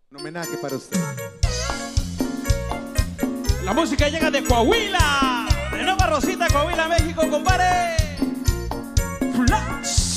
Un homenaje para usted. La música llega de Coahuila, de Nueva Rosita, Coahuila, México, compadre. Flash.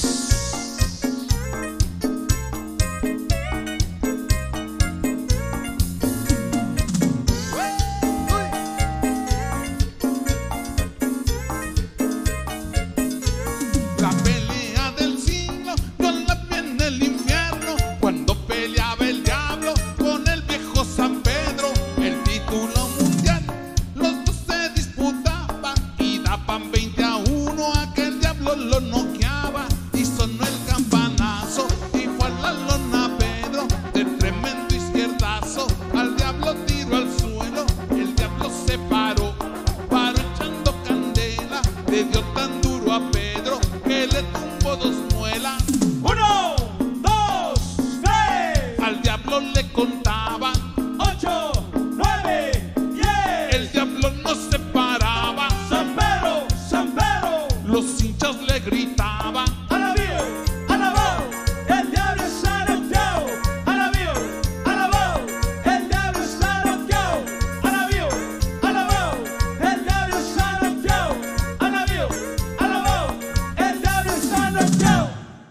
La pelea del siglo, yo la vi en el infierno, cuando peleaba el diablo con el viejo San Pedro. El título mundial, los dos se disputaban y daban 20-1, aquel diablo lo noqueaba. Y sonó el campanazo y fue a la lona Pedro, de tremendo izquierdazo, al diablo tiró al suelo. El diablo se paró echando candela, le dio tan duro a Pedro que le tumbó 2 muelas. 1, 2, 3. Al diablo le contaban 8, 9, 10. el diablo no se paraba. San Pedro, San Pedro. Los hinchas le gritaban. Alabío, alabao, el diablo está noqueado. Alabío, alabao, el diablo está noqueado. Alabío, alabao, el diablo está noqueado. Alabío, alabao, el diablo está noqueado.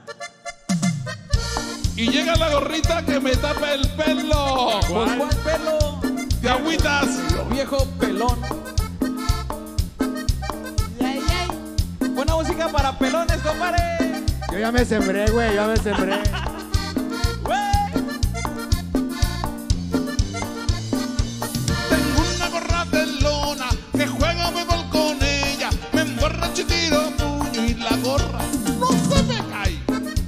Y llega la gorrita que me tapa el pelo. ¿Cuál pelo? De agüitas. Viejo pelón. Buena música para pelones, compadre. Yo ya me sembré, güey, ya me sembré. Tengo una gorra de lona que juega béisbol con ella. Me emborracho y tiro puño y la gorra no se me cae.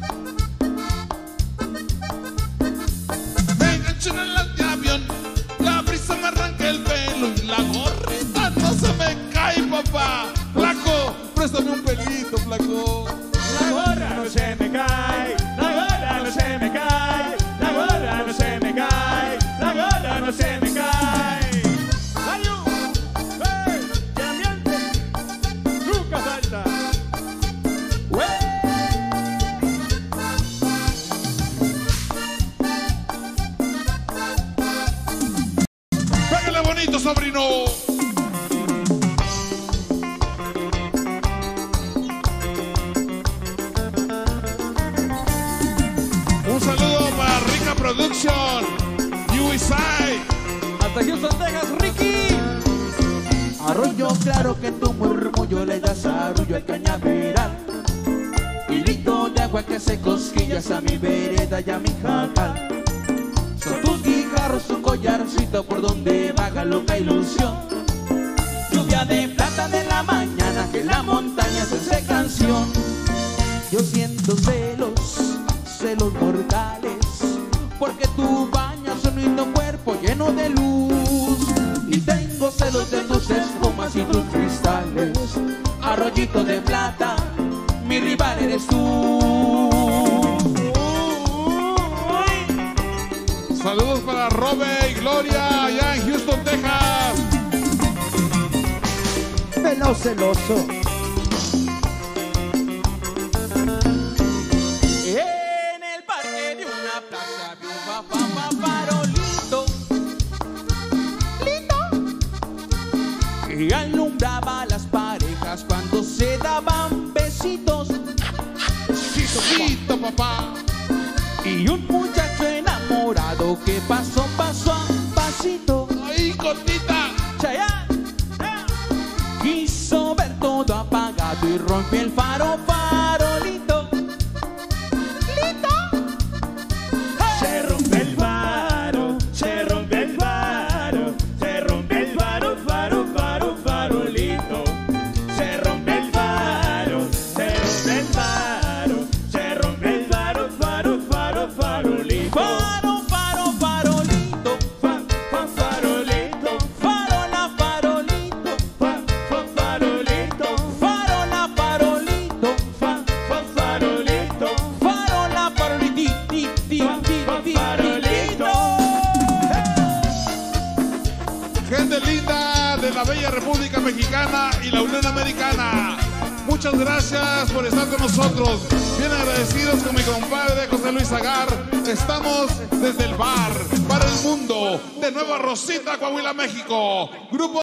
Me engancho en el avión, la brisa me arranca el pelo y la gorrita no se me cae, papá. Flaco, préstame un pelito, flaco. La gorra no se me cae, la gorra no se me cae, la gorra no se me cae, la gorra no se me cae. ¡Ayu! ¡Hey! ¡Que miente! ¡Nunca falta! Pégale bonito, sobrino. Un saludo para Rica Production, USA. Hasta Houston, Texas, Ricky. Arroyo claro que en tu murmullo le das arrullo al cañaveral. Hilito de agua que hace cosquillas a mi vereda y a mi jacal. Son tus guijarros, tu collarcito por donde vaga loca ilusión. Lluvia de plata de la mañana que la montaña se hace canción. Yo siento celos, celos mortales, porque tú bañas un lindo cuerpo lleno de luz. Y tengo celos de tus espumas y tus cristales. Arroyito de plata, mi rival eres tú. Saludos para Robe y Gloria allá en Houston, Texas. Pelo celoso. En el parque de una plaza vi un farolito que alumbraba a las parejas cuando se daban besitos. Besito, papá. Y un muchacho enamorado que pasó paso a pasito. Ahí, cortita. Chayanne quiso ver todo apagado y rompió el farolito. Se rompe el faro, se rompe el faro, se rompe el faro, farolito. Se rompe el faro, se rompe el faro, se rompe el faro, farolito. Farolito, Farolito, farola, farolito, farolito, farola, farolito, farolito, farola, farolito. Gente linda de la bella República Mexicana y la Unión Americana. Muchas gracias por estar con nosotros. Bien agradecidos con mi compadre José Luis Agar. Estamos desde el bar para de Nueva Rosita, Coahuila, México. Grupo